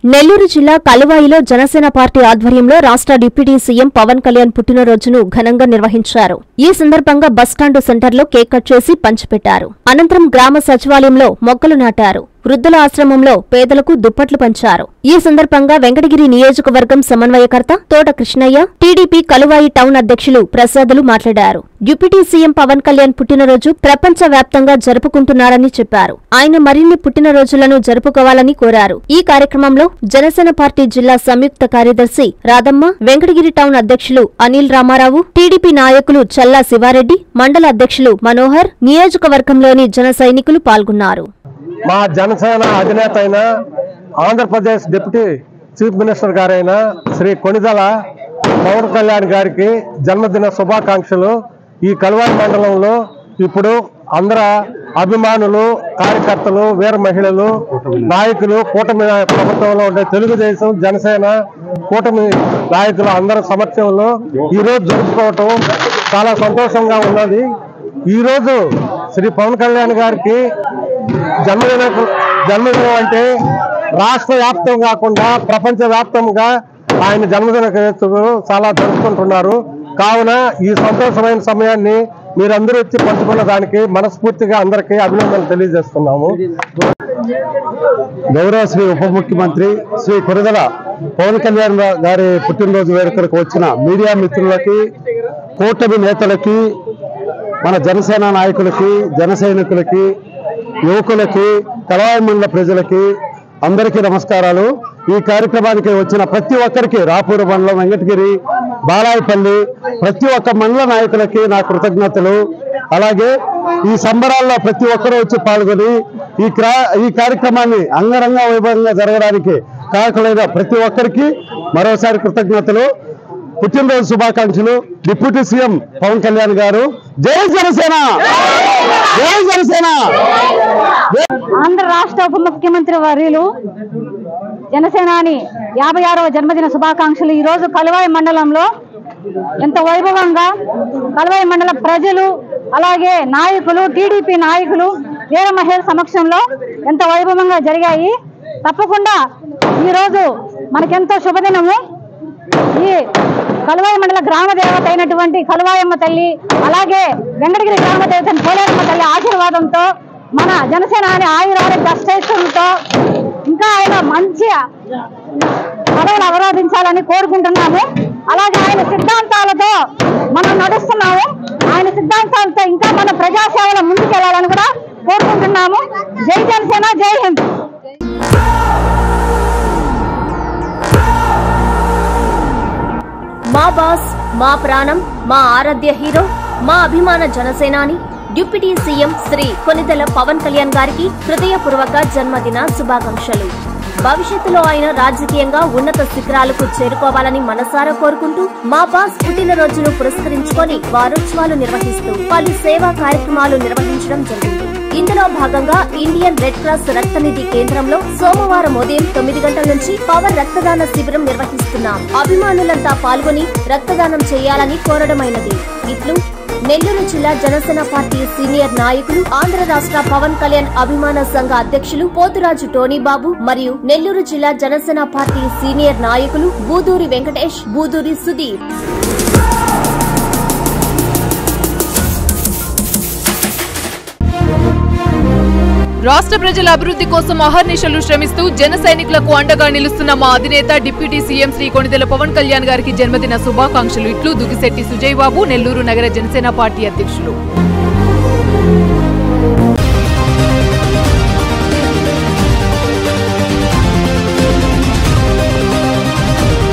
నెల్లూరు జిల్లా కలువాయిలో జనసేన పార్టీ ఆధ్వర్యంలో రాష్ట్ర డిప్యూటీ సీఎం పవన్ కళ్యాణ్ పుట్టినరోజును ఘనంగా నిర్వహించారు. ఈ సందర్భంగా బస్టాండు సెంటర్లో కేక్ కట్ చేసి పంచిపెట్టారు. అనంతరం గ్రామ సచివాలయంలో మొక్కలు నాటారు. వృద్ధుల ఆశ్రమంలో పేదలకు దుప్పట్లు పంచారు. ఈ సందర్భంగా వెంకటగిరి నియోజకవర్గం సమన్వయకర్త తోట కృష్ణయ్య, టీడీపీ కలువాయి టౌన్ అధ్యక్షులు ప్రసాదులు మాట్లాడారు. డిప్యూటీ సీఎం పవన్ కళ్యాణ్ పుట్టినరోజు ప్రపంచ వ్యాప్తంగా జరుపుకుంటున్నారని చెప్పారు. ఆయన మరిన్ని పుట్టినరోజులను జరుపుకోవాలని కోరారు. ఈ కార్యక్రమంలో జనసేన పార్టీ జిల్లా సంయుక్త కార్యదర్శి రాధమ్మ, వెంకటగిరి టౌన్ అధ్యక్షులు అనిల్ రామారావు, టీడీపీ నాయకులు చల్లా శివారెడ్డి, మండల అధ్యక్షులు మనోహర్, నియోజకవర్గంలోని జన సైనికులు పాల్గొన్నారు. మా జనసేన అధినేత అయిన ఆంధ్రప్రదేశ్ డిప్యూటీ చీఫ్ మినిస్టర్ గారైన శ్రీ కొణిదెల పవన్ కళ్యాణ్ గారికి జన్మదిన శుభాకాంక్షలు. ఈ కలువాయి మండలంలో ఇప్పుడు అందరూ అభిమానులు, కార్యకర్తలు, వీర మహిళలు, నాయకులు, కూటమి ప్రభుత్వంలో ఉండే తెలుగుదేశం, జనసేన కూటమి నాయకులు అందరి సమక్షంలో ఈరోజు జరుపుకోవటం చాలా సంతోషంగా ఉన్నది. ఈరోజు శ్రీ పవన్ కళ్యాణ్ గారికి జన్మదినం అంటే రాష్ట్ర వ్యాప్తం కాకుండా ప్రపంచ వ్యాప్తంగా ఆయన జన్మదిన వేడుకలు చాలా జరుపుకుంటున్నారు. కావున ఈ సంతోషమైన సమయాన్ని మీరందరూ వచ్చి పంచుకున్న దానికి మనస్ఫూర్తిగా అందరికీ అభినందనలు తెలియజేస్తున్నాము. గౌరవ శ్రీ ఉప ముఖ్యమంత్రి శ్రీ కొణిదెల పవన్ కళ్యాణ్ గారి పుట్టినరోజు వేడుకలకు వచ్చిన మీడియా మిత్రులకి, కూటమి నేతలకి, మన జనసేన నాయకులకి, జన సైనికులకి, యువకులకి, కలువాయి మండల ప్రజలకి అందరికీ నమస్కారాలు. ఈ కార్యక్రమానికి వచ్చిన ప్రతి ఒక్కరికి, రాపూరు మండలం, వెంకటగిరి, బాలాయపల్లి ప్రతి ఒక్క మండల నాయకులకి నా కృతజ్ఞతలు. అలాగే ఈ సంబరాల్లో ప్రతి ఒక్కరూ వచ్చి పాల్గొని ఈ కార్యక్రమాన్ని అంగరంగ వైభవంగా జరగడానికి కారకులైన ప్రతి ఒక్కరికి మరోసారి కృతజ్ఞతలు. పుట్టినరోజు శుభాకాంక్షలు. డిప్యూటీ సీఎం పవన్ కళ్యాణ్ గారు. జై జనసేన, జై జనసేన. ఆంధ్ర రాష్ట్ర ఉప ముఖ్యమంత్రి వర్యులు జనసేనాని 56వ జన్మదిన శుభాకాంక్షలు. ఈరోజు కలువాయి మండలంలో ఎంత వైభవంగా కలువాయి మండల ప్రజలు, అలాగే నాయకులు, టీడీపీ నాయకులు, వీర మహిళల సమక్షంలో ఎంత వైభవంగా జరిగాయి. తప్పకుండా ఈరోజు మనకెంతో శుభదినము. ఈ కలువాయి మండల గ్రామ దేవత అయినటువంటి కలువాయమ్మ తల్లి, అలాగే వెంకటగిరి గ్రామ దేవత పోలేరమ్మ తల్లి ఆశీర్వాదంతో మన జనసేన ఆయురారోగ్య అష్టైశ్వర్యంతో ఇంకా ఆయన మంచి పదవులు అవరోధించాలని కోరుకుంటున్నాము. అలాగే ఆయన సిద్ధాంతాలతో మనం నడుస్తున్నాము. ఆయన సిద్ధాంతాలతో ఇంకా మన ప్రజాసేవలో ముందుకెళ్లాలని కూడా కోరుకుంటున్నాము. జై జనసేన, జై హింద్. మా బాస్, మా ప్రాణం, మా ఆరాధ్య హీరో, మా అభిమాన జనసేనాని డిప్యూటీ సీఎం శ్రీ కొణిదెల పవన్ కళ్యాణ్ గారికి హృదయపూర్వక జన్మదిన శుభాకాంక్షలు. భవిష్యత్తులో ఆయన రాజకీయంగా ఉన్నత శిఖరాలకు చేరుకోవాలని మనసారా కోరుకుంటూ మా బాస్ పుట్టినరోజును పురస్కరించుకొని వారోత్సవాలు నిర్వహిస్తూ పలు సేవా కార్యక్రమాలు నిర్వహించడం జరిగింది. ఇందులో భాగంగా ఇండియన్ రెడ్ క్రాస్ రక్తనిధి కేంద్రంలో సోమవారం ఉదయం 9 గంటల నుంచి పవర్ రక్తదాన శిబిరం నిర్వహిస్తున్నాం. అభిమానులంతా పాల్గొని రక్తదానం చేయాలని కోరడమైనది. ఇట్లు నెల్లూరు జిల్లా జనసేన పార్టీ సీనియర్ నాయకులు, ఆంధ్ర రాష్ట్ర పవన్ కళ్యాణ్ అభిమాన సంఘ అధ్యక్షులు పోతురాజు టోనీబాబు మరియు నెల్లూరు జిల్లా జనసేన పార్టీ సీనియర్ నాయకులు బూదూరి వెంకటేష్, బూదూరి సుధీర్. రాష్ట్ర ప్రజల అభివృద్ధి కోసం అహర్నిశలు శ్రమిస్తూ జన సైనికులకు అండగా నిలుస్తున్న మా అధినేత డిప్యూటీ సీఎం శ్రీ కొణిదెల పవన్ కళ్యాణ్ గారికి జన్మదిన శుభాకాంక్షలు. ఇట్లు దుగిశెట్టి సుజయ్ బాబు, నెల్లూరు నగర జనసేన పార్టీ అధ్యక్షులు.